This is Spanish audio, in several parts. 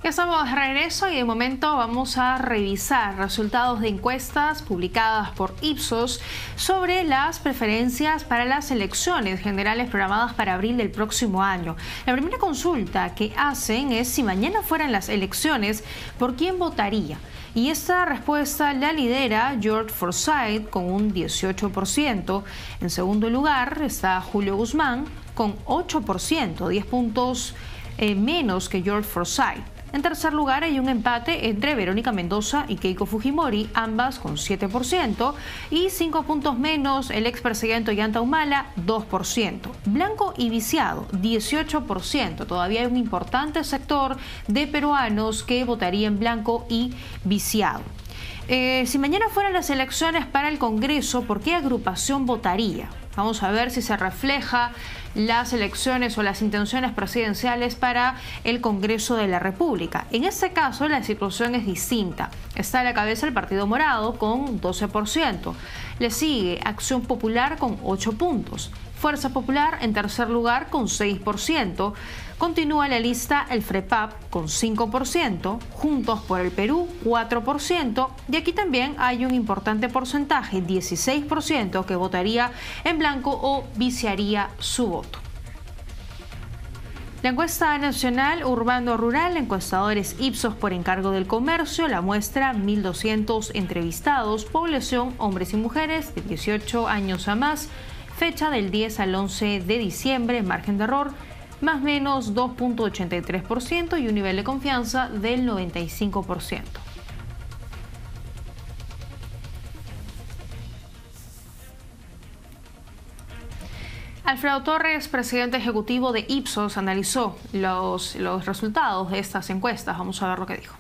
Ya estamos de regreso y de momento vamos a revisar resultados de encuestas publicadas por Ipsos sobre las preferencias para las elecciones generales programadas para abril del próximo año. La primera consulta que hacen es si mañana fueran las elecciones, ¿por quién votaría? Y esta respuesta la lidera George Forsyth con un 18%. En segundo lugar está Julio Guzmán con 8%, 10 puntos menos que George Forsyth. En tercer lugar hay un empate entre Verónica Mendoza y Keiko Fujimori, ambas con 7%, y 5 puntos menos el expresidente Ollanta Humala, 2%. Blanco y viciado, 18%. Todavía hay un importante sector de peruanos que votaría en blanco y viciado. Si mañana fueran las elecciones para el Congreso, ¿por qué agrupación votaría? Vamos a ver si se refleja las elecciones o las intenciones presidenciales para el Congreso de la República. En este caso, la situación es distinta. Está a la cabeza el Partido Morado con 12%. Le sigue Acción Popular con 8 puntos. Fuerza Popular en tercer lugar con 6%. Continúa la lista el FREPAP con 5%, Juntos por el Perú 4%, y aquí también hay un importante porcentaje, 16%, que votaría en blanco o viciaría su voto. La encuesta nacional urbano-rural, encuestadores Ipsos por encargo del comercio, la muestra 1.200 entrevistados, población hombres y mujeres de 18 años a más, fecha del 10 al 11 de diciembre, margen de error, más o menos 2.83% y un nivel de confianza del 95%. Alfredo Torres, presidente ejecutivo de Ipsos, analizó los resultados de estas encuestas. Vamos a ver lo que dijo.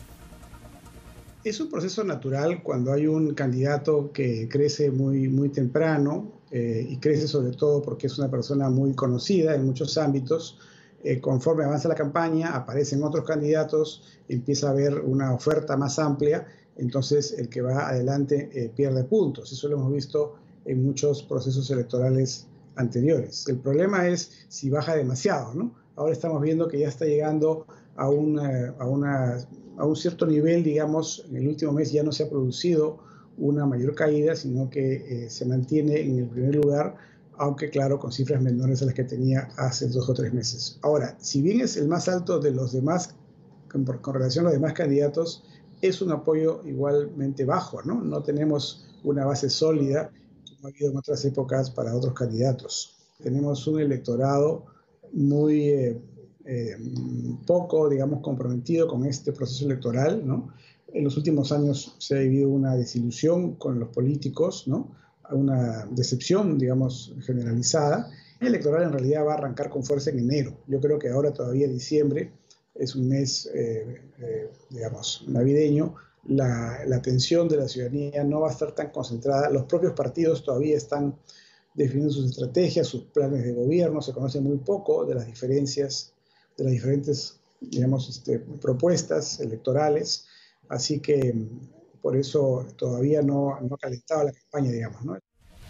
Es un proceso natural cuando hay un candidato que crece muy temprano y crece sobre todo porque es una persona muy conocida en muchos ámbitos. Conforme avanza la campaña, aparecen otros candidatos, empieza a haber una oferta más amplia, entonces el que va adelante pierde puntos. Eso lo hemos visto en muchos procesos electorales anteriores. El problema es si baja demasiado, ¿no? Ahora estamos viendo que ya está llegando a un cierto nivel, digamos, en el último mes ya no se ha producido una mayor caída, sino que se mantiene en el primer lugar, aunque claro, con cifras menores a las que tenía hace 2 o 3 meses. Ahora, si bien es el más alto de los demás, con relación a los demás candidatos, es un apoyo igualmente bajo, ¿no? No tenemos una base sólida, como ha habido en otras épocas para otros candidatos. Tenemos un electorado muy poco, digamos, comprometido con este proceso electoral, ¿no? En los últimos años se ha vivido una desilusión con los políticos, ¿no? Una decepción, digamos, generalizada. El electoral en realidad va a arrancar con fuerza en enero. Yo creo que ahora todavía diciembre es un mes, digamos, navideño. La atención de la ciudadanía no va a estar tan concentrada. Los propios partidos todavía están definiendo sus estrategias, sus planes de gobierno. Se conoce muy poco de las diferencias, de las diferentes, digamos, propuestas electorales. Así que por eso todavía no ha calentado la campaña, digamos, ¿no?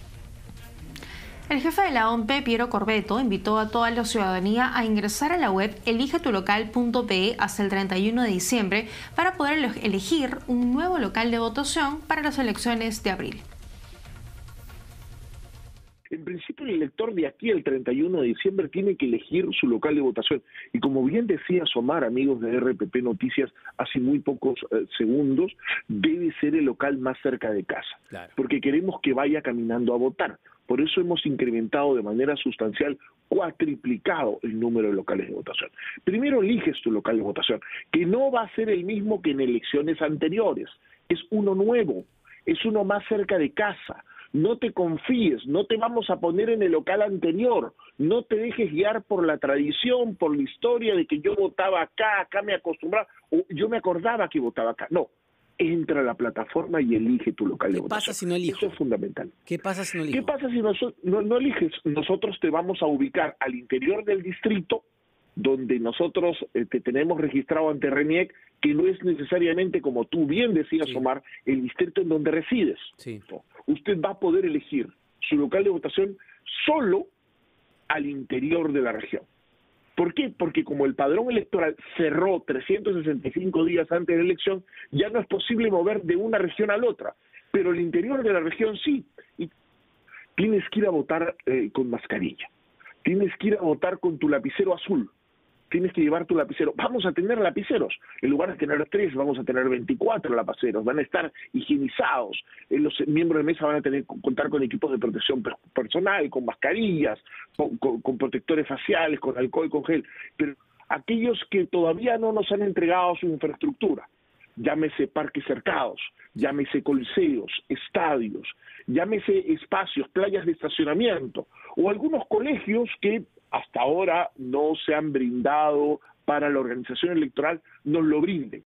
El jefe de la OMP, Piero Corbeto, invitó a toda la ciudadanía a ingresar a la web eligetulocal.pe hasta el 31 de diciembre para poder elegir un nuevo local de votación para las elecciones de abril. En principio, el elector de aquí al 31 de diciembre tiene que elegir su local de votación. Y como bien decía Somar, amigos de RPP Noticias, hace muy pocos segundos, debe ser el local más cerca de casa. Claro. Porque queremos que vaya caminando a votar. Por eso hemos incrementado de manera sustancial, cuatriplicado el número de locales de votación. Primero eliges tu local de votación, que no va a ser el mismo que en elecciones anteriores. Es uno nuevo, es uno más cerca de casa. No te confíes, no te vamos a poner en el local anterior, no te dejes guiar por la tradición, por la historia de que yo votaba acá me acostumbraba, o yo me acordaba que votaba acá. No, entra a la plataforma y elige tu local de votación. ¿Qué pasa si no elijo? Eso es fundamental. ¿Qué pasa si no elijo? ¿Qué pasa si no eliges? Nosotros te vamos a ubicar al interior del distrito, donde nosotros te tenemos registrado ante RENIEC, que no es necesariamente, como tú bien decías, sí, Omar, el distrito en donde resides. Sí. Usted va a poder elegir su local de votación solo al interior de la región. ¿Por qué? Porque como el padrón electoral cerró 365 días antes de la elección, ya no es posible mover de una región a la otra, pero el interior de la región sí. Y tienes que ir a votar con mascarilla, tienes que ir a votar con tu lapicero azul, tienes que llevar tu lapicero. Vamos a tener lapiceros. En lugar de tener 3, vamos a tener 24 lapiceros. Van a estar higienizados. Los miembros de mesa van a tener que contar con equipos de protección personal, con mascarillas, con protectores faciales, con alcohol, con gel. Pero aquellos que todavía no nos han entregado su infraestructura, llámese parques cercados, llámese coliseos, estadios, llámese espacios, playas de estacionamiento, o algunos colegios que hasta ahora no se han brindado para la organización electoral, nos lo brinden.